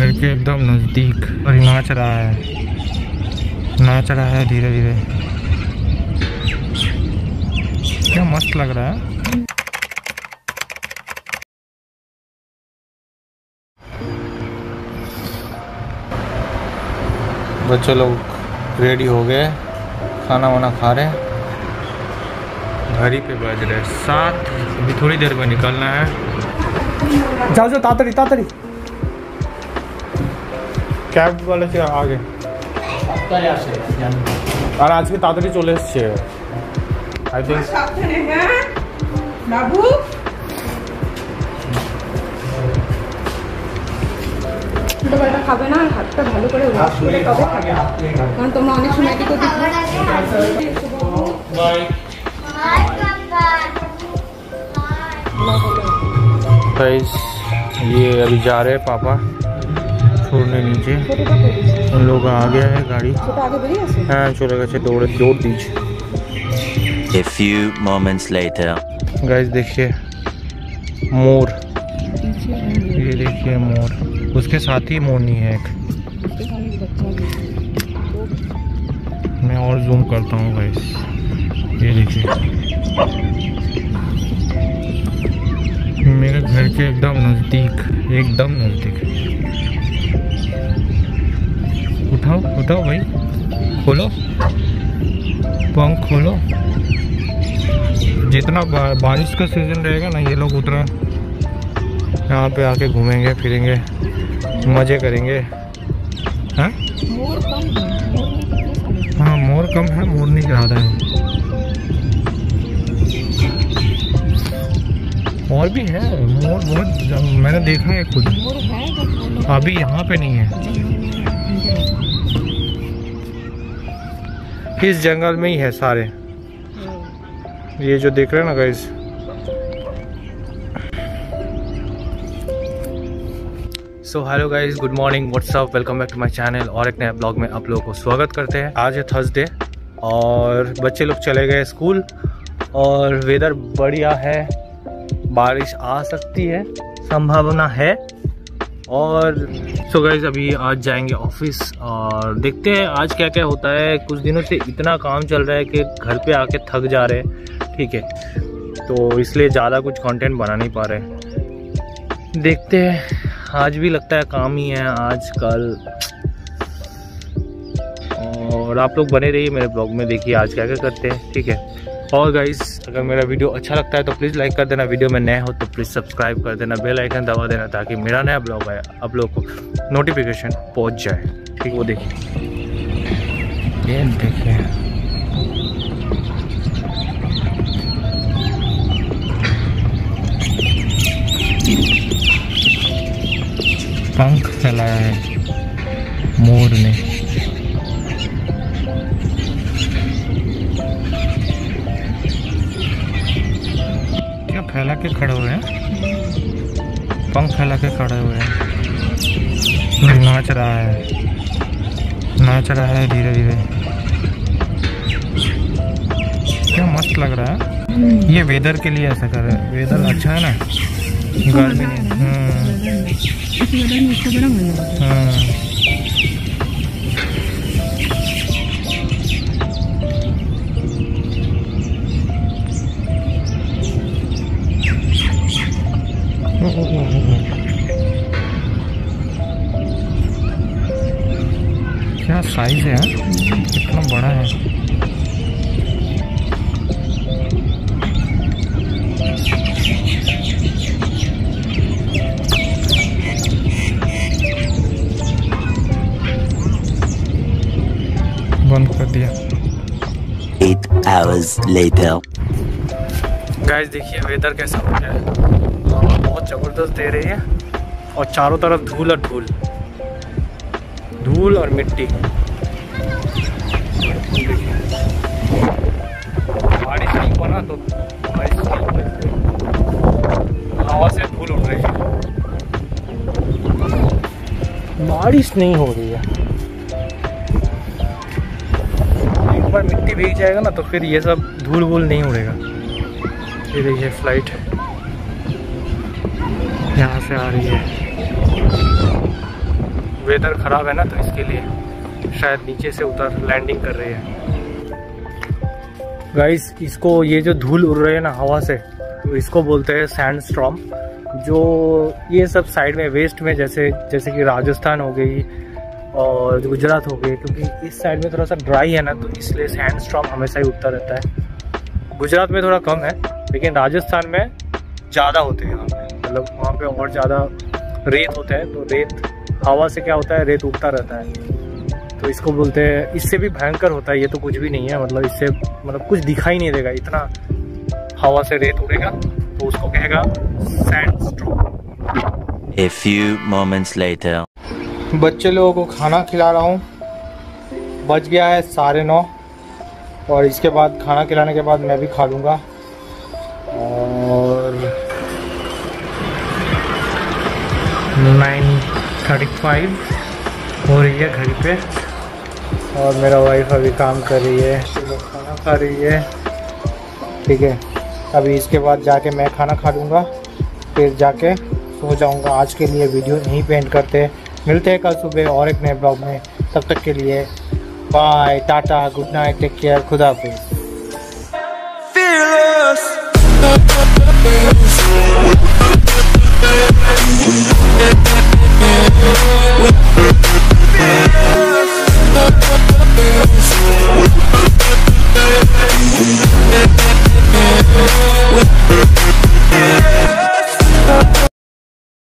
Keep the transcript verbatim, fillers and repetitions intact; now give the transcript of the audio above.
घर के एकदम नज़दीक और नाच रहा है नाच रहा है धीरे धीरे। क्या मस्त लग रहा है। बच्चे लोग रेडी हो गए, खाना वाना खा रहे हैं। घड़ी पे बज रहे सात, अभी थोड़ी देर में निकलना है। जाओ जाओ तातड़ी तातड़ी कैब वाले से आगे और आज के तातड़ी चले एসছে आई थिंक बाबू ছোটবেলাটা খাবে না, হাতটা ভালো করে ওয়াশ করে তবে খাবে, কারণ তোমরা অনেক সময় কি করতে বাই गाइस ये अभी जा रहे हैं पापा छोड़ने नीचे। उन लोग आ गया है गाड़ी। हाँ चले गए दौड़ दौड़ दीजिए। A few moments later guys देखिए मोर, ये देखिए मोर, उसके साथ ही मोरनी है एक। मैं और जूम करता हूँ गाइस, ये देखिए मेरे घर के एकदम नज़दीक, एकदम नज़दीक। उठाओ उठाओ भाई, खोलो पंख खोलो। जितना बा, बारिश का सीज़न रहेगा ना, ये लोग उतना यहाँ पे आके घूमेंगे फिरेंगे, मज़े करेंगे। हाँ हाँ मोर कम है, मोर नहीं ज़्यादा है। और भी है मोर, बहुत मैंने देखा है खुद, अभी यहाँ पे नहीं है। इस जंगल में ही है सारे, ये जो देख रहे हैं ना guys. So hello guys, good morning, what's up, welcome back to my channel. और एक नए ब्लॉग में आप लोगों को स्वागत करते हैं। आज है थर्सडे और बच्चे लोग चले गए स्कूल और वेदर बढ़िया है, बारिश आ सकती है, संभावना है। और सो गाइस अभी आज जाएंगे ऑफिस और देखते हैं आज क्या क्या होता है। कुछ दिनों से इतना काम चल रहा है कि घर पे आके थक जा रहे हैं, ठीक है, तो इसलिए ज़्यादा कुछ कंटेंट बना नहीं पा रहे। देखते हैं, आज भी लगता है काम ही है आज कल। और आप लोग बने रहिए मेरे ब्लॉग में, देखिए आज क्या क्या करते हैं, ठीक है। और गाइस अगर मेरा वीडियो अच्छा लगता है तो प्लीज़ लाइक कर देना, वीडियो में नए हो तो प्लीज़ सब्सक्राइब कर देना, बेल आइकन दबा देना ताकि मेरा नया ब्लॉग आए आप लोगों को नोटिफिकेशन पहुंच जाए, ठीक। वो देखिए, ये देखिए पंख फैलाया है मोर ने। फैला के खड़े हुए हैं, पंख फैला के खड़े हुए हैं। नाच रहा है नाच रहा है धीरे धीरे। क्या मस्त लग रहा है। ये वेदर के लिए ऐसा कर रहा है, वेदर अच्छा है ना, गर्मी नहीं। क्या साइज है, कितना बड़ा है। बंद कर दिया। Eight hours later. गाइस देखिए वेदर कैसा हो गया है, बहुत ज़बरदस्त दे रही है और चारों तरफ धूल और धूल धूल और मिट्टी। बारिश नहीं बना तो बारिश हवा से धूल उड़ रही है, बारिश नहीं हो रही है। एक बार मिट्टी भीग जाएगा ना तो फिर ये सब धूल वूल नहीं उड़ेगा। ये देखिए फ्लाइट यहाँ से आ रही है। वेदर ख़राब है ना, तो इसके लिए शायद नीचे से उतर लैंडिंग कर रही है। गाइस इसको, ये जो धूल उड़ रही है ना हवा से, तो इसको बोलते हैं सैंड स्टॉर्म। जो ये सब साइड में वेस्ट में, जैसे जैसे कि राजस्थान हो गई और गुजरात हो गई, क्योंकि इस साइड में थोड़ा सा ड्राई है ना, तो इसलिए सैंड स्टॉर्म हमेशा ही उठता रहता है। गुजरात में थोड़ा कम है, लेकिन राजस्थान में ज़्यादा होते हैं यहाँ पे, मतलब वहाँ पे और ज़्यादा रेत होता है। तो रेत हवा से क्या होता है, रेत उठता रहता है, तो इसको बोलते हैं। इससे भी भयंकर होता है, ये तो कुछ भी नहीं है, मतलब इससे मतलब कुछ दिखाई नहीं देगा, इतना हवा से रेत उड़ेगा, तो उसको कहेगा sand storm. A few moments later. बच्चे लोगों को खाना खिला रहा हूँ, बज गया है साढ़े नौ, और इसके बाद खाना खिलाने के बाद मैं भी खा लूँगा। और नाइन थर्टी फाइव हो रही है घड़ी पे, और मेरा वाइफ अभी काम कर रही है, तो खाना खा रही है। ठीक है, अभी इसके बाद जाके मैं खाना खा लूँगा, फिर जाके सो जाऊँगा। आज के लिए वीडियो यहीं पे एंड करते हैं, मिलते हैं कल सुबह और एक नए ब्लॉग में। तब तक के लिए bye, tata, good night, take care, खुदा हाफिज़। We'll be right back.